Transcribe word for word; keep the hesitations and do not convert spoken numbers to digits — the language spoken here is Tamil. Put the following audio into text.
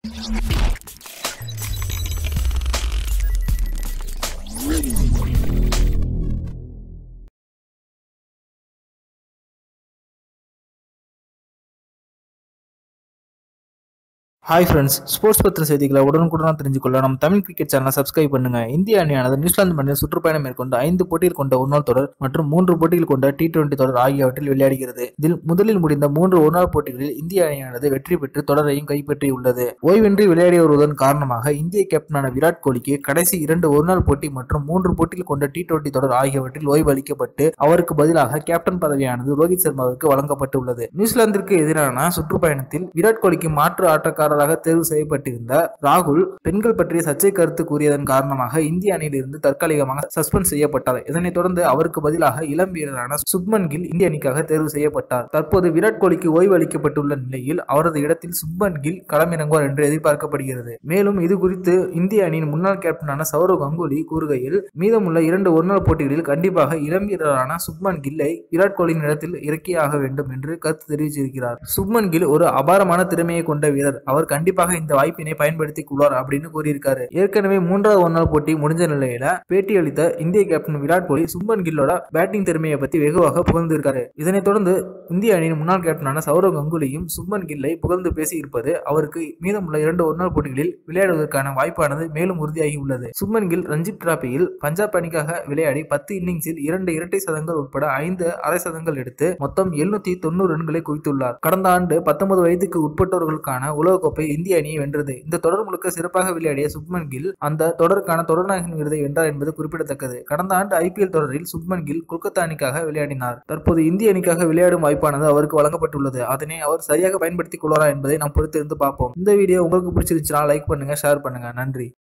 ஹாய் ஃப்ரெண்ட்ஸ், ஸ்போர்ட்ஸ் பத்திர செய்திகளை உடனுக்குடன் தெரிஞ்சுக்கொள்ள நம்ம தமிழ் கிரிக்கெட் சேனலை சப்ஸ்கிரைப் பண்ணுங்க. இந்திய அணியானது நியூசிலாந்து மண்ணில் சுற்றுப்பயணம் மேற்கொண்டு ஐந்து போட்டியில் கொண்ட ஒருநாள் தொடர் மற்றும் மூன்று போட்டியில் கொண்ட டி டுவெண்டி தொடர் ஆகியவற்றில் விளையாடுகிறது. இதில் முதலில் முடிந்த மூன்று ஒருநாள் போட்டிகளில் இந்திய அணியானது வெற்றி பெற்று தொடரையும் கைப்பற்றியுள்ளது. ஓய்வின்றி விளையாடி வருவதன் காரணமாக இந்திய கேப்டனான விராட் கோலிக்கு கடைசி இரண்டு ஒருநாள் போட்டி மற்றும் மூன்று போட்டியில் கொண்ட டி டுவெண்டி தொடர் ஆகியவற்றில் ஓய்வு அளிக்கப்பட்டு அவருக்கு பதிலாக கேப்டன் பதவியானது ரோஹித் சர்மாவுக்கு வழங்கப்பட்டுள்ளது. நியூசிலாந்திற்கு எதிரான சுற்றுப்பயணத்தில் விராட் கோலிக்கு மாற்று ஆட்டக்காரர் தேர்வு செய்யப்பட்டிருந்த ராகுல் பெண்கள் பற்றிய சர்ச்சை கருத்து கூறியதன் காரணமாக இந்திய அணியிலிருந்து தற்காலிகமாக சஸ்பெண்ட் செய்யப்பட்டார். இதனைத் தொடர்ந்து அவருக்கு பதிலாக இளம் வீரரான சுப்மன் கில் இந்திய அணிக்காக தேர்வு செய்யப்பட்டார். தற்போது விராட் கோலிக்கு ஓய்வு அளிக்கப்பட்டுள்ள நிலையில் அவரது இடத்தில் சுப்மன் கில் களமிறங்குவார் என்று எதிர்பார்க்கப்படுகிறது. மேலும் இது குறித்து இந்திய அணியின் முன்னாள் கேப்டனான சௌரவ் கங்குலி கூறுகையில், மீதமுள்ள இரண்டு ஒருநாள் போட்டிகளில் கண்டிப்பாக இளம் வீரரான சுப்மன் கில்லை விராட் கோலியின் இடத்தில் இறக்கியாக வேண்டும் என்று கருத்து தெரிவிச்சிருக்கிறார். சுப்மன் கில் ஒரு அபாரமான திறமையை கொண்ட வீரர். அவர் கண்டிப்பாக இந்த வாய்ப்பினை பயன்படுத்திக் கொள்வார் அப்படின்னு கூறியிருக்காரு. ஏற்கனவே மூன்றாவது ஒருநாள் போட்டி முடிஞ்ச நிலையில பேட்டி அளித்த இந்திய கேப்டன் விராட் கோலி சுப்மன் கில்லோட பேட்டிங் திறமையை பத்தி வெகுவாக புகழ்ந்திருக்காரு. இதனைத் தொடர்ந்து இந்திய அணியின் முன்னாள் கேப்டனான சௌரவ் கங்குலியும் சுப்மன் கில்லை புகழ்ந்து பேசி இருப்பது அவருக்கு மீதமுள்ள இரண்டு ஒருநாள் போட்டிகளில் விளையாடுவதற்கான வாய்ப்பானது மேலும் உறுதியாகி உள்ளது. சுப்மன் கில் ரஞ்சி டிராபியில் பஞ்சாப் அணிக்காக விளையாடி பத்து இன்னிங்ஸில் இரண்டு இரட்டை சதங்கள் உட்பட ஐந்து அரை சதங்கள் எடுத்து மொத்தம் எழுநூத்தி தொண்ணூறு ரன்களை குவித்துள்ளார். கடந்த ஆண்டு பத்தொன்பது வயதுக்கு உட்பட்டவர்களுக்கான உலகக்கோப்பை இந்திய அணியை வென்றது. இந்த தொடர் முழுக்க சிறப்பாக விளையாடிய சுப்மன் கில் அந்த தொடருக்கான தொடர்நாயகன் விருதை வென்றார் என்பது குறிப்பிடத்தக்கது. கடந்த ஆண்டு ஐ பி எல் தொடரில் சுப்மன் கில் கொல்கத்தா அணிக்காக விளையாடினார். தற்போது இந்திய அணிக்காக விளையாடும் வாய்ப்பானது அவருக்கு வழங்கப்பட்டுள்ளது. அதனை அவர் சரியாக பயன்படுத்திக் கொள்வாரா என்பதை நாம் பொறுத்திருந்து பார்ப்போம். இந்த வீடியோ உங்களுக்கு பிடிச்சிருந்துச்சுன்னா லைக் பண்ணுங்க, ஷேர் பண்ணுங்க. நன்றி.